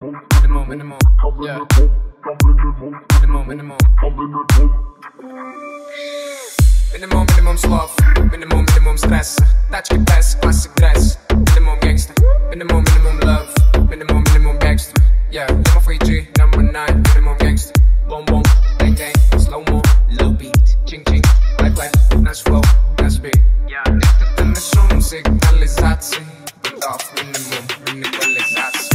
Minimum, minimum, yeah. Minimum, minimum. Minimum, minimum slov, minimum, minimum stress. Тачки без, classic dress. Minimum gangster, minimum, minimum love. Minimum, minimum gangster. Yeah, number 3G, number 9. Minimum gangster. Boom, boom, bang, bang, slow mo, low beat. Ching, ching, black, black, nice flow, nice beat. Yeah, это не шум, сигнализации. Off minimum, minimalizatie.